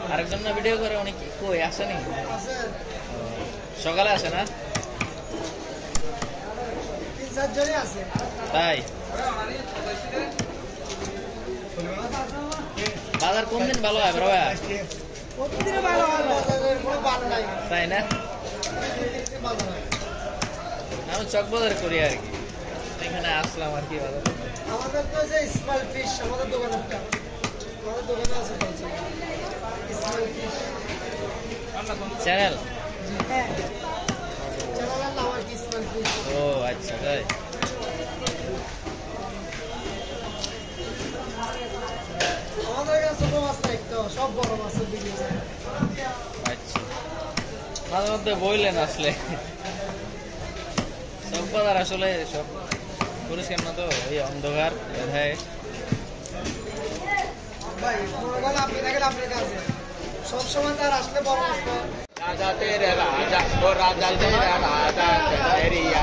আরেকজন না ভিডিও করে অনেক কই আসেনি সকালে আসে না তাই বাজার কোন দিন ভালো হয় বাবা তাই না আমি চক বাজার করি আর কি এখানে আসলাম আর কি বাজার আমাদের তো যে স্মল ফিশ আমাদের দোকানটা আমাদের দোকানে আছে স্মল ফিশ চ্যানেল হ্যাঁ চ্যানেলের নাম আর কি স্মল ফিশ ও আচ্ছা তাই আমাদের কাছে ছোট মাছ নাই তো সব বড় মাছের দিকে আচ্ছা মাঝে মধ্যে বইলেন আসলে সব বাজার আসলে সব পরিষ্কার না তো এই অন্ধকার দেখায় ভাই মনে আপনি দেখেন আপনার কাছে সবসময় তার আসলে বড় মাছ রাজা তেরে রাজা ও রাজা তেরে রাজা তেরিয়া